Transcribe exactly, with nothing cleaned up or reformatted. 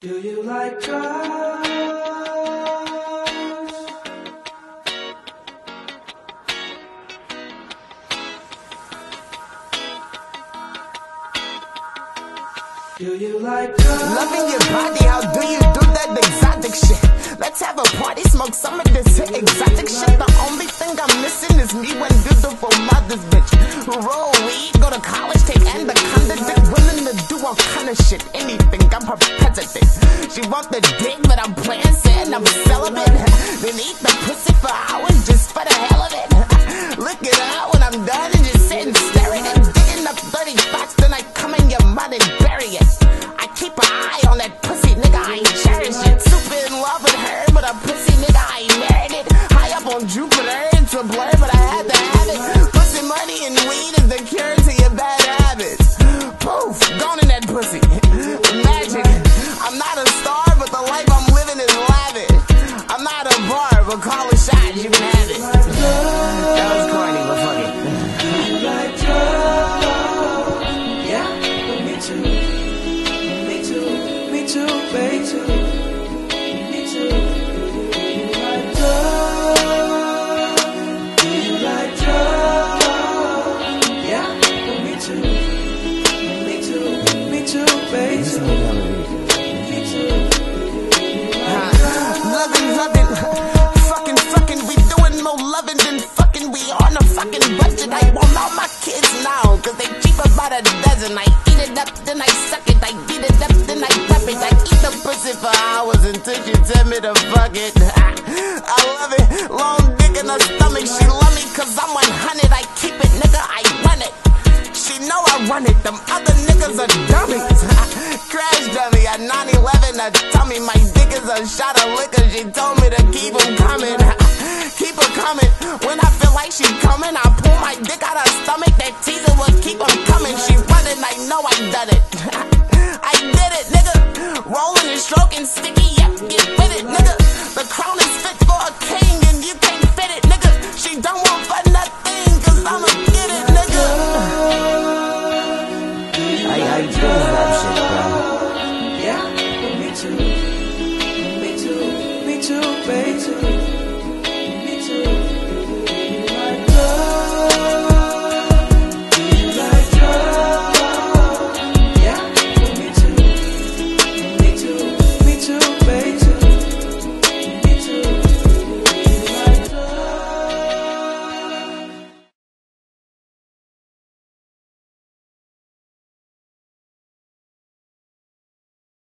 Do you like drugs? Do you like drugs? Loving your body, how do you do that exotic shit? Let's have a party, smoke some of this exotic shit. The only thing I'm missing is me when beautiful mother's bitch. Roll weed, go to college, take anaconda dick. Willing to do all kind of shit, anything, I'm her president. She want the dick, but I'm playing, saying I'm celibate. Then eat the pussy for hours just for the hell of it. Look at her when I'm done and just sit and stare at it. Digging up dirty thoughts, then I come in your mud and bury it. I keep an eye on that pussy, nigga, I ain't cherish it. Super in love with her, but a pussy nigga, I ain't married it. High up on Jupiter, it's a blur, but I had to have it. Pussy, money, and weed is the cure to your bad habits. Poof, gone in that pussy. Magic. I'm not a star, but the life I'm living is lavish. I'm not a bar, but call a shot, you can have it. That was corny, but fuck it. You like drugs? Yeah, me too. Me too. Me too, baby. Me too. You like drugs? Do you like drugs? Yeah, me too. Me too. Me too, baby. Me too. Loving, loving, fucking, fucking, we doing more loving than fucking. We on a fucking budget. I want all my kids now, cause they cheap about a dozen. I eat it up, then I suck it. I beat it up, then I pep it. I eat the pussy for hours until she tell me to fuck it. I love it, long dick in her stomach. She love me cause I'm one hundred. I keep it, nigga, I run it. She know I run it, them other niggas are dummies. Crash dummy at nine eleven, I tell me my dick is a shot of liquor. She told me to keep them coming. Keep her coming. When I feel like she coming, I pull my dick out her stomach. That teaser will keep them coming. She running, I know I done it. I did it, nigga. Rolling and stroking sticky